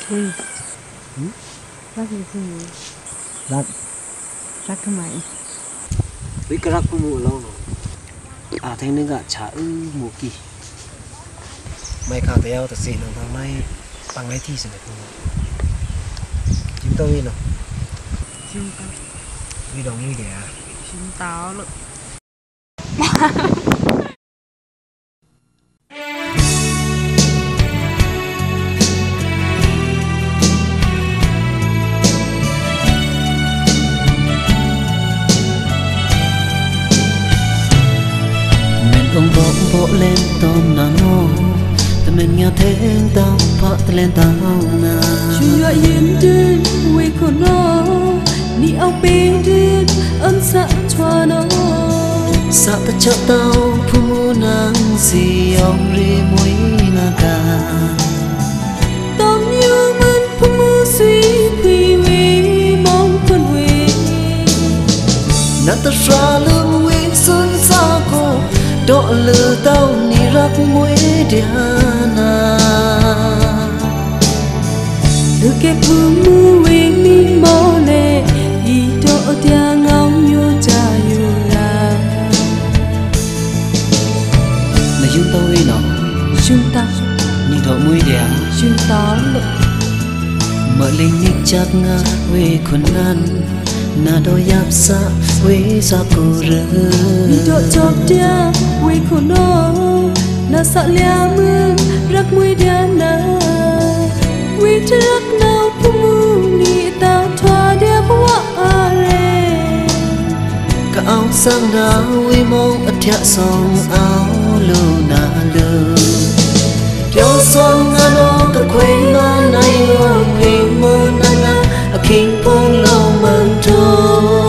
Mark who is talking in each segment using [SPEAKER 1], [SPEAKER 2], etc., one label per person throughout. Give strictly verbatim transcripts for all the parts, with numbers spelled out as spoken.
[SPEAKER 1] Ui, rác gì gì?
[SPEAKER 2] Rác.
[SPEAKER 1] Rác cái mày.
[SPEAKER 2] Với cái rác của mùa lâu rồi. À thế nên gạ chả ư mùa kỳ. Mày khảo theo thật sự là thằng này bằng lấy thi sẽ được không? Chúng tôi đi nào.
[SPEAKER 1] Chúng ta.
[SPEAKER 2] Vì đồng ý để à?
[SPEAKER 1] Chúng ta luôn.
[SPEAKER 3] Ông vỗ vỗ lên tôm nà nô ta mình nghe tiếng tao phát lên tao nà
[SPEAKER 4] Chúa yên đến quê của nó ni ông bê đến ơn sạ cho nó
[SPEAKER 3] sa ta cho tao phu mu nang si ông ri muối ngà ca
[SPEAKER 4] tôm như mân phu mu suy quy quy mong con quê
[SPEAKER 3] na ta ra lưng quê xuân xa cô độ lừa tao ni rắc muối diana
[SPEAKER 4] được cái phu mu quê mi mò lệ y độ tia ngao nhô cha yu la
[SPEAKER 3] là chúng tao đi nào
[SPEAKER 4] chúng ta
[SPEAKER 3] ni độ muối dia
[SPEAKER 4] chúng ta lệ
[SPEAKER 3] mở linh nhích chắc ngã quê khôn nan na đôi giáp sa quê sa cô rơ
[SPEAKER 4] ni độ chọc tia quê của nó na sa lia mương rắc muối diana quê rắc nào phu mu ni ta thoa dia bua are
[SPEAKER 3] cả áo sang đá uy mong ắt thẹn song áo lù na lù theo song ngã nó cả quê na nay ông quê mơ na na a king phong lâu mừng trôi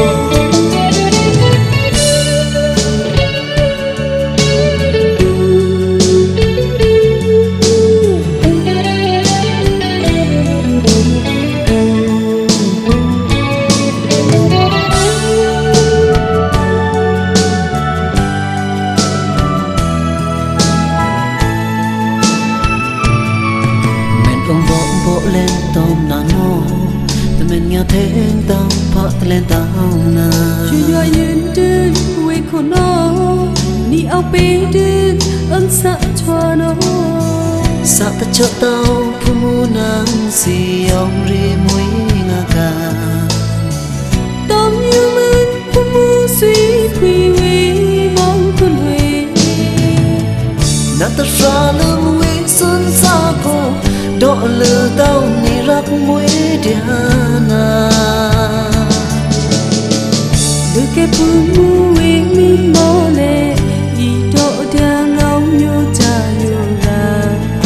[SPEAKER 3] ông vỗ vỗ lên tôm nà nô ta mình nghe tiếng tao phát lên tao nà
[SPEAKER 4] Chúa yên đến quê của nó ni ông bê đến ơn sạ cho nó
[SPEAKER 3] sa ta cho tao phu mu nang si ông ri muối ngà ca
[SPEAKER 4] tôm như mân phu mu suy quy quy mong con huê
[SPEAKER 3] na ta ra lưng quê xuân xa cô độ lừa tao ni rắc muối diana
[SPEAKER 4] được cái phu mu quê mi mò lệ y độ tia ngao nhô cha yu la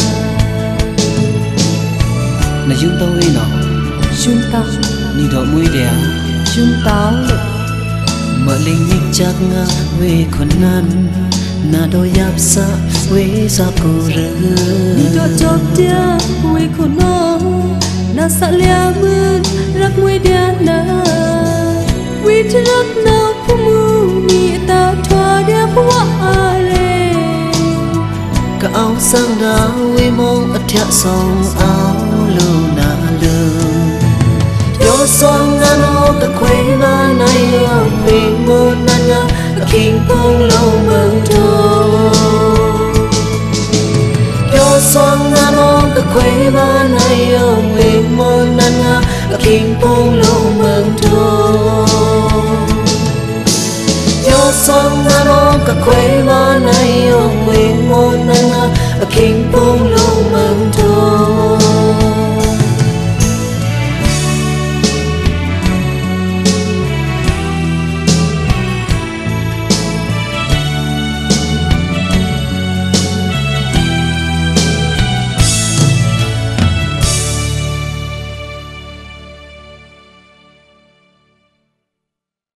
[SPEAKER 3] là chúng tao đi nào
[SPEAKER 4] chúng ta
[SPEAKER 3] ni độ muối dia
[SPEAKER 4] chúng ta lệ
[SPEAKER 3] mở linh nhích chắc ngã quê khôn nan na đôi giáp sa quê sa cô rơ
[SPEAKER 4] ni độ chọc tia quê của nó na sa lia mương rắc muối diana quê rắc nào phu mu ni ta thoa dia bua are
[SPEAKER 3] cả áo sang đá uy mong ắt thẹn song áo lù na lù yo song na no cả quê na nay ông quê mơ na na a king phong lâu mừng trôi yo song na no cả quê na nay ông quê mơ na na a king phong lâu mừng trôi yo song na no cả quê na nay ông quê mơ na na a king phong lâu mừng trôi